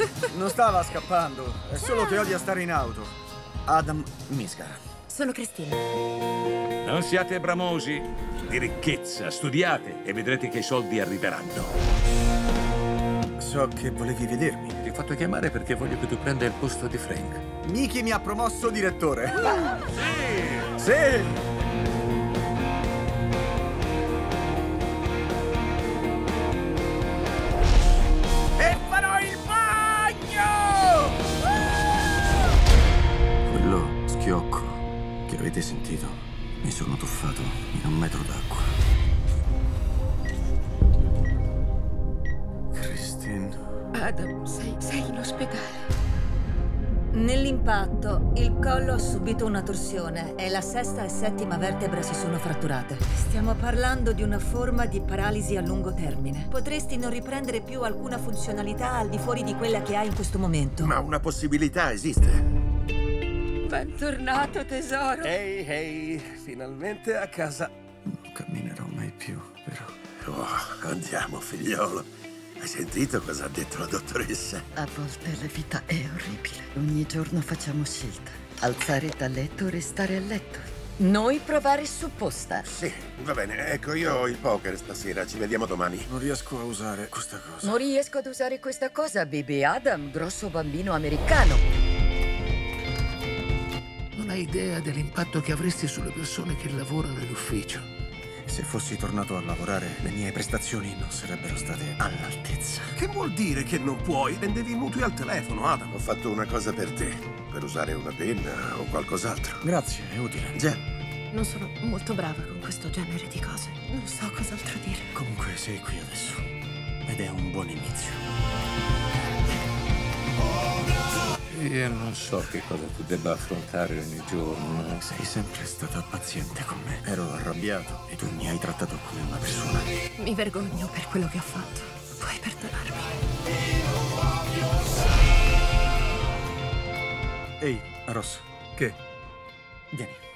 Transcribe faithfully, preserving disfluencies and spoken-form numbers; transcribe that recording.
Non stava scappando, è solo che odia stare in auto. Adam Miska. Sono Cristina. Non siate bramosi di ricchezza, studiate e vedrete che i soldi arriveranno. So che volevi vedermi. Ti ho fatto chiamare perché voglio che tu prenda il posto di Frank. Miki mi ha promosso direttore. Sì! Sì! E farò il bagno! Quello schiocco che avete sentito, mi sono tuffato in un metro d'acqua. Christine. Adam, sei, sei in ospedale. Nell'impatto il collo ha subito una torsione e la sesta e settima vertebra si sono fratturate. Stiamo parlando di una forma di paralisi a lungo termine. Potresti non riprendere più alcuna funzionalità al di fuori di quella che hai in questo momento. Ma una possibilità esiste. Bentornato, tesoro. Ehi, ehi, finalmente a casa. Non camminerò mai più, però. Oh, andiamo, figliolo. Hai sentito cosa ha detto la dottoressa? A volte la vita è orribile. Ogni giorno facciamo scelte. Alzare dal letto o restare a letto. Noi provare supposta. Sì, va bene. Ecco, io ho il poker stasera. Ci vediamo domani. Non riesco a usare questa cosa. Non riesco ad usare questa cosa, baby. Adam, grosso bambino americano. Non hai idea dell'impatto che avresti sulle persone che lavorano in ufficio. Se fossi tornato a lavorare, le mie prestazioni non sarebbero state all'altezza. Che vuol dire che non puoi? Vendevi i mutui al telefono, Adam. Ho fatto una cosa per te. Per usare una penna o qualcos'altro. Grazie, è utile. Già. Non sono molto brava con questo genere di cose. Non so cos'altro dire. Comunque sei qui adesso. Ed è un buon inizio. Io non so che cosa tu debba affrontare ogni giorno. Sei sempre stata paziente con me. Ero arrabbiato e tu mi hai trattato come una persona. Mi vergogno per quello che ho fatto. Puoi perdonarmi. Ehi, Ross. Che? Vieni.